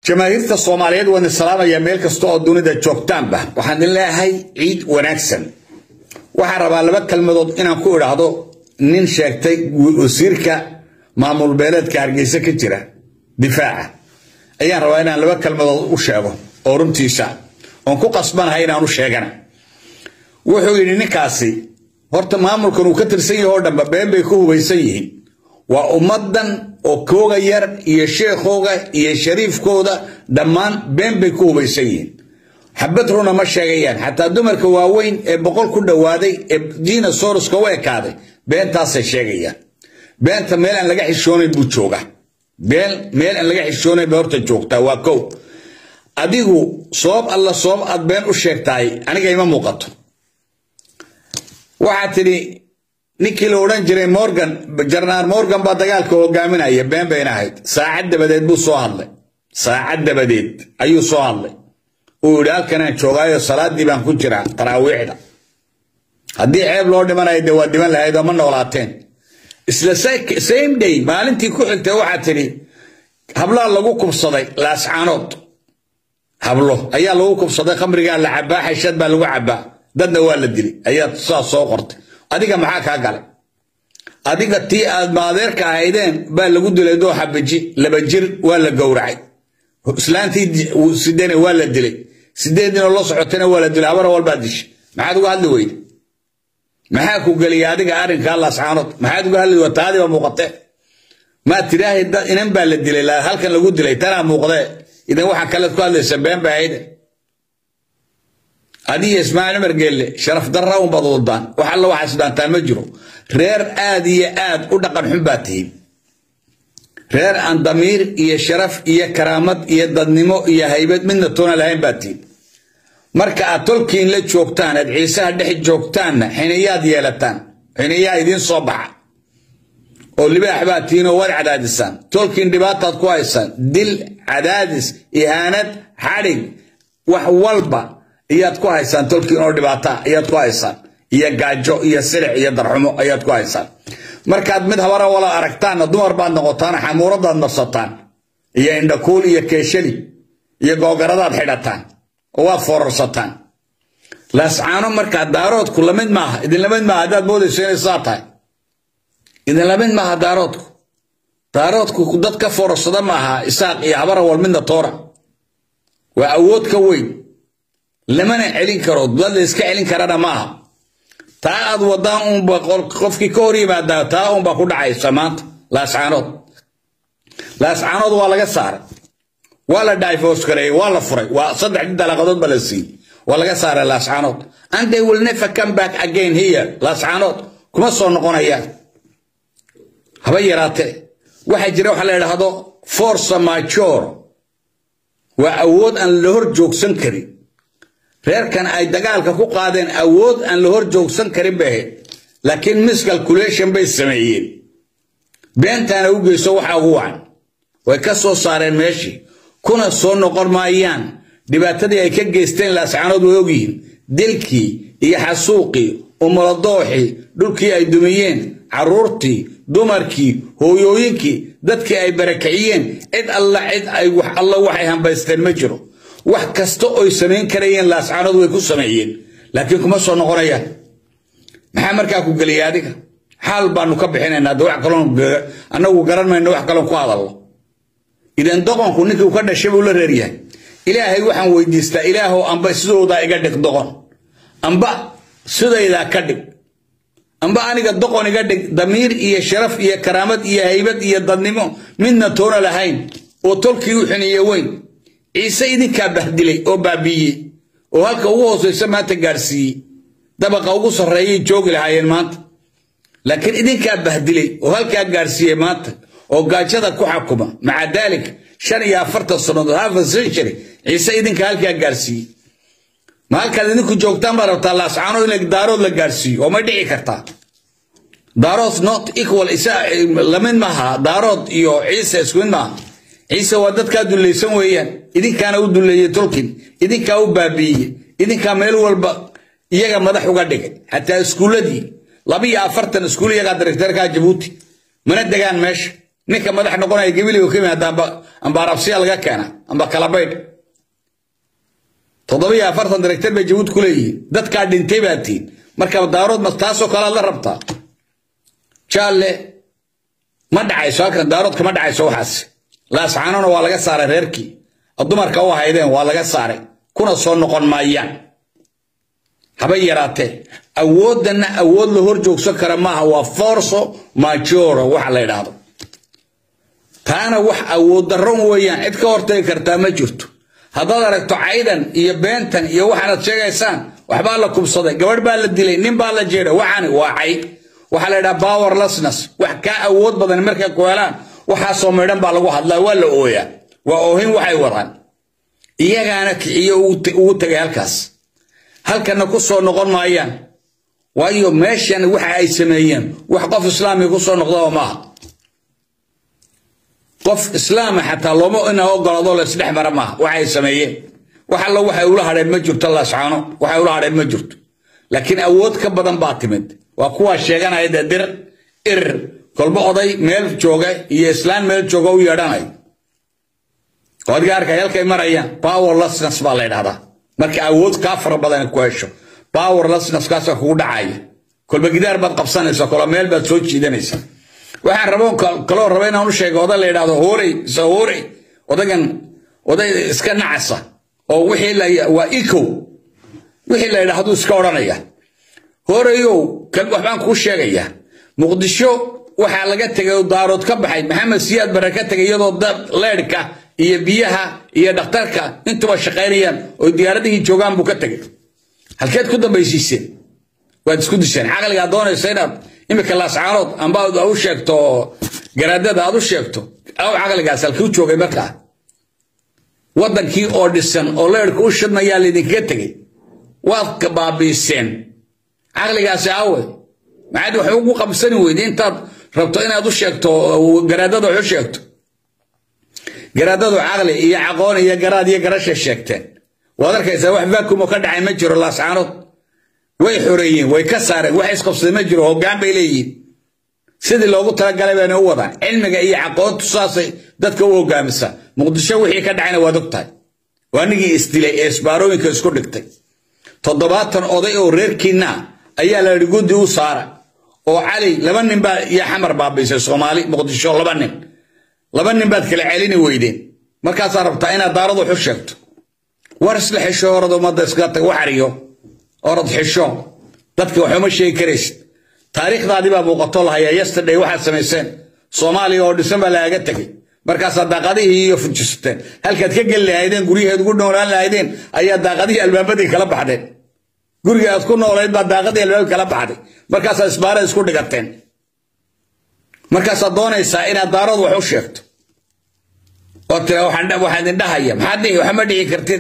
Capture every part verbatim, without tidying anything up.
جماهيرتا الصوماليات وان السلام يا ميل كستو oo dunida joogtaanba waxaan ilaahay ciid wanaagsan waxa rabaa laba kalmadood inaan ku iraahdo nin sheegtay wasiirka maamul beeleedka Hargeysa ka jira difaaca ayaan rabaa inaan laba kalmadood u sheego oo runtiisa oo ku qasbanahay inaan u sheegana wuxuu yiri ninkaasi horta maamulkan uu ka tirsan yahay oo dhanba been bay ku hubaysan yihiin waa ummadan oo kooga yar iyo sheekhoga iyo shariifkooda dhamaan been bay ku hubaysan yihiin xabad runa ma sheegayaan xataa dumarka waaweyn ee boqol ku dhawaaday ee diina soorska way kaaday beentaas ay sheegayaan beenta meel aan laga xishoonin buu jooga beel meel aan laga xishoonin bay horta joogtaa waa kow adigu soob alla soob aad been u sheegtay aniga ima muuqato waxa tiri ninkii la oran jiray Morgan General Morgan baa dagaalka hogaaminaya been been ahayd saacad dabadeed buu soo hadlay saacad dabadeed ayuu soo hadlay oo ilaalkan aan joogaayo salaadii baan ku jiraa taraawiixda hadii ceeb loo dhimanayo waa diman lahayd ama noolaateen isla same day maalintii ku xigtay waxa tiri habla lagu kubsaday laascaanood hablo ayaa lagu kubsaday khamriga la cabaa xashad baa lagu cabaa dadna waa la dilay ayaa soo qortay adiga maxaa ka galay adiga tii aad maadeerka ahaydeen baa lagu dilay doo xabaji laba jir waa la gowracay islaantii sideen waa la dilay sideedina loo socotana waa la dilay abara walba dish maxaad uga hadli weyd maxaa ku galay adiga arinka Allah subhanahu maxaad uga hadli wataadi waa muuqatay ma tiraahay inan baa la dilay la halkan lagu dilay tana muuqday idan waxa kale ku hadlaysa been baa hayde adii Ismaaciil Margeelle sharaf darra oo badoodan waxa la waxa sidaantaan ma jiro reer aad iyo aad u dhaqan xun baatiin reer aan damiir iyo sharaf iyo karaamad iyo dadnimo iyo haybad midna toona lahayn baatiin marka aad tolkiin la joogtaan aad ciisaha dhex joogtaan xinayaad yeelataan xinayaa idin soo baxa oo libaax baatiin oo war cadaadisan tolkiin dhibaatad ku haysan dil cadaadis ihaanad xarig wax walba iyad ku haysan tolkiin oo dhibaata iyad ku haysan iyo gaajo iyo silic iyo darxumo iyad ku haysan markaad mid habara wala aragtaan dumar baad noqotaan xamuuradaad nafsataan iyo indhakuul iyo keeshali iyo googaradaad xidhataan oo waad foorarsataan laascaano markaad daaroodku lamid maaha idin lamid maaha hadaad moodayso inay saa tahay idin lamid maaha daaroodku daaroodku dad ka foorarsada maaha isaaq iyo habara wal midna toora waa awood ka weyn lamana celin karo dad la iska celin karana maaha taa aad wadaan un qofkii ka hor yimaada taa un ba ku dhacaysa maanta laascaanood laascaanood waa laga saaray waa la divorce garay waa la furay waa saddex dalaqadood baa la siiyay waa laga saaray laascaanood and they will never come back again here laascaanood kuma soo noqonayaan haba yaraatee waxa jira waxa la yiraahdo force majeure waa awood aan la hor joogsan karin reerkan ay dagaalka ku qaadeen awood aan la hor joogsan karin baa laakiin miscalculation bay sameeyeen beentana u geyso waxa ugu wacan way ka soo saareen meeshii kuna soo noqon maayaan dhibaatadii ay ka geysteen laascaanood way ogyihiin dilkii iyo xasuuqii umaladooxi dhulkii ay dumiyeen caruurtii dumarkii hooyooyinkii dadkii ay barakiciyeen cid alla cid ay wax alla waxay hambaysteen ma jiro wax kasta oo sameyn karayeen laascaanood way ku sameeyeen laakiin kuma soo noqonayaan maxaa markaa ku galiyay adiga xal baanu ka bixinaynaa wax kale anagu garanayno wax kale ku hadallo idan doqonku ninkii ka dhashay uu la reeriyaa ilaahay waxaan weydiistaa ilaahow amba sidooda iga dhig doqon amba sidayda ka dhig amba aniga doqon iga dhig damiir iyo sharaf iyo karaamad iyo haybad iyo dadnimo midna toona lahayn oo tolkii u xiniye weyn ciise idinka bahdilay oo baabiyay oo halka ugu hooseysa maanta gaarsiiyay dabaqa ugu sareeyay joogi lahaayeen maanta laakiin idinka bahdilay oo halka gaarsiiyay maanta oo gaajada ku xukuma maca dalik shan iyo afartan sano half a century ciise idinka halka gaarsiiyay ma halka idinku joogtaan barabta laascaano in daarood la gaarsiiyo oo ma dhici kartaa daarood not equal isa lamin maha daarood iyo ciise isku mid maaha ciise waa dadka dulaysan weeyaan idinkaana u duleeyay tolkin idinka u baabiyay idinka meel walba iyaga madax uga dhigay hatta iskuuladii laba iyo afartan iskuul iyaga directorka Djibouti mana degaan meesha ninka madax noqonaya gabiliga ka yimaada amba amba arabsiya laga keena amba kala baydh toddoba iyo afartan director bay Jabuuti ku leeyihiin dadka dhintay baatiin marka daarood ma taasoo kala la rabtaa jaalle ma dhacayso halkan daarood kama dhacayso waxaas laascaanona waa laga saaray reerkii dumarka oo haydeen waa laga saaray kuna soo noqon maayaan haba yaraatee awoodana awood la hor joogsan kara maaha waa force major waxa la yiraahdo taana wax awood darro weeyaan cid ka hortay kartaa ma jirto haddaad aragto caydan iyo beentan iyo waxaad sheegaysaan waxba la kubsaday gabadh baa la dilay nin baa la jeeray waxani waa cay waxa la yiraahdaa powerlessness wax ka awood badan markay ku helaan waxa soo meedhan baa lagu hadlaa waa la ooyaa waa oohin waxay wadaan iyagaana kiciyo uu tagay halkaas halkana ku soo noqon maayaan waayo meeshan waxa ay sameeyeen wax qof islaami ku soo noqdo ma qof islaami xataa looma ina ogolado la isdhex mara ma waxay sameeyeen waxa la waxay ula hadheen ma jirto la saano waxay ula hadheen ma jirto laakiin awood ka badan baa timid waa kuwa sheeganaya dir ir kolba oday meel jooga iyo islaan meel jooga u yeedhanay qodgaarka halkay marayaan powerlessness baa la yiraahdaa marka awood ka fara badan ku hesho powerlessness kaas ku dhacay kolba gidaar baad qabsanaysa kala meel baad soo jiidanaysa waxaan rabo kala rabay inaan u sheego oday la yiraahdo hoorey soo hoorey odagan oday iska nacasa oo wixii la waa eco wixii la yiraahdo iska oranaya hooreeyo kan waxaan ku sheegayaa muqdisho waxa laga tagay daarood ka baxay maxamed siyaad baraka tagay iyadoo dad leerka iyo biyaha iyo dhakhtarka intuba shaqeynayaan oo diyaaradihii joogaan buu ka tagay halkeed ku dambaysiiseen waad isku disheen aqliga doonaysa inaad imika laascaanood amba aad u sheegto garaadada aad u sheegto aw aqligaas halkuu joogay markaa wadankii oo dhisan oo leerka u shidnaya lidinka tagay waad ka baabiiseen aqligaas aawe maad wax ugu qabsan weydii intaad rabto inaad u sheegto garaadada u sheegto garaadadu aqli iyo aqoon iyo garaad iyo garasho sheegteen waad arkaysaa wax vacuum ka dhacay ma jiro laascaanood way xoreeyeen way ka saareen wax isqabsaday ma jiro hoggaan bay leeyihiin sidii loogu talagalay baan u wadaan cilmiga iyo aqoontu saasay dadka u hoggaamisa muqdisho wixii ka dhacayna waad ogtahay waanigii isdilay ee isbaarooyinka isku dhigtay toddobaatan oday oo reerkiina ayaa la yiri gudi u saara oo cali laba nin baa iyo xamar baabiisay Soomaali muqdisho laba nin laba nin baad kala celini weydeen markaas rabtaa inaad daaradu xus sheegto war isla xisho orado ma dadka waxariyo orad xisho dadka waxa ma sheegi karaysid taariikhdaadii baa muuqato lahayaa yesterday waxa sameeyeen Soomaaliya oo dhisan baa laaga tagay markaas daaqadihii iyo fujisteen halkaad ka gal lahaydeen gurigeed ugu noolaan lahaydeen ayaa daaqadihii albaabadii kala baxdeen guriga aad ku noolayd baa daaqadii albaabada kala baxday markaas isbaara isku dhigateen markaas doonaysa inaad daarad wax u sheegto oo tira waxaan waxaan indhahaya maxaad dhihi waxa ma dhici kartid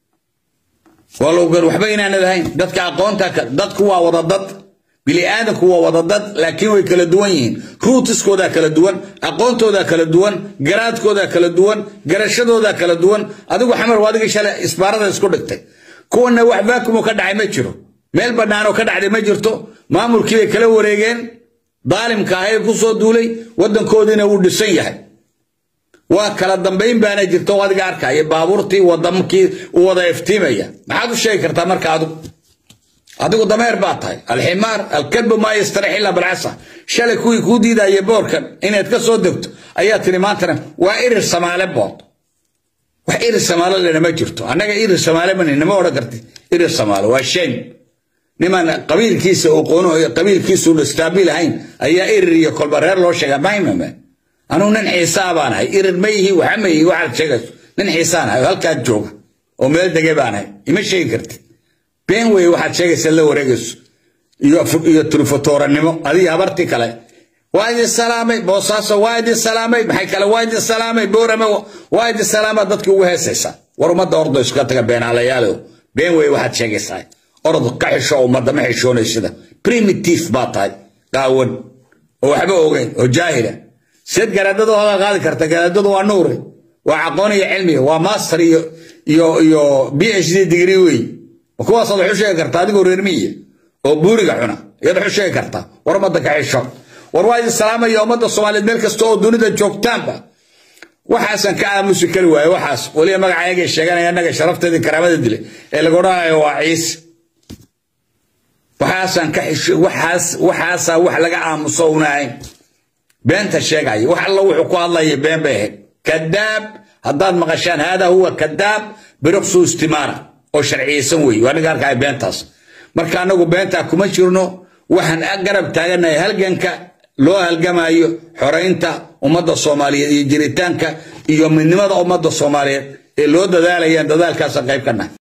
walow gar waxba inaan lahayn dadka aqoonta dadku waa wada dad bili aadanku waa wada dad laakiin way kala duwan yihiin ruutiskooda kala duwan aqoontooda kala duwan garaadkooda kala duwan garashadooda kala duwan adigu xamar waadiga shalay isbaarada isku dhigtay kuwana wax vacuum ka dhacay ma jiro meel banaan oo ka dhacday ma jirto maamulkii ay kala wareegeen daalimka ahay ku soo duulay wadankoodina uu dhisan yahay waa kala dambeyn baana jirto waadiga arkay baabuurtii wadamkii uu wada iftiimaya maxaad u sheegi kartaa marka adigu adigu dameer baa tahay alximaar alkalb ma yastarix illa bil'asa shalay kuwii ku diidaayay boorkan inaad ka soo degto ayaa tiri maantana waa irir Soomaali bood wax irir Soomaali lana ma jirto anaga irir Soomaali ma nima wada karti irir Soomaali waa shay niman qabiilkiisa oo qoono qabiilkiisu u staabil ahayn ayaa irir iyo kolba reer loo sheegay maayma anu nan xisaabanahay irir ma yihi waxa ma yihi waxa sheegay nan xisaanahay halka jooga oo meel dagabaanahay ima sheegi karti been way waxa sheegaysa la wareegayso iyo iyo turfotooranimo adiga habarti kale waadi salaamay boosaaso waadi salaamay maxay kale waadi salaamay boorama waadi salaama dadku ugu heesaysa war umada ordo iska taga been alayaalo been way waxa sheegaysa ordo ka xisho umada ma xishoonaysa primitive baatay qaawan oo waxba ogeyn oo jaahila sid garaadadu hada qaadi karta garaadadu waa nuur waa aqoon iyo cilmi waa master iyo iyo iyo B H D degree way kuwaas aad xusheeg kartaa adigu reer miye oo buuriga xuna iyada xusheeg kartaa war umada ka xisho warwaay salaama iyo ummadda Soomaaliyeed meel kasta oo dunida joogtaanba waxaasan ka aamusi kari waayo waxaas waliya magacayga sheeganaya anaga sharafteedii karaamada dilay ee lagu raayo waa ciis waxaasan ka xisho waxaas waxaasa wax laga aamuso unahay beenta sheegay wax alla wuxuu ku hadlay been baa kadaab haddaan maqashaan hada huwa kadaab birqsu istimara oo sharciyeysan weey waa niga arkay beentaas marka anagu beenta kuma jirno waxaan garab taaganahay halganka loo halgamayo xoreynta ummadda Soomaaliyeed iyo jiritaanka iyo midnimada ummadda Soomaaliyeed ee loo dadaalayaan dadaalkaas qayb kana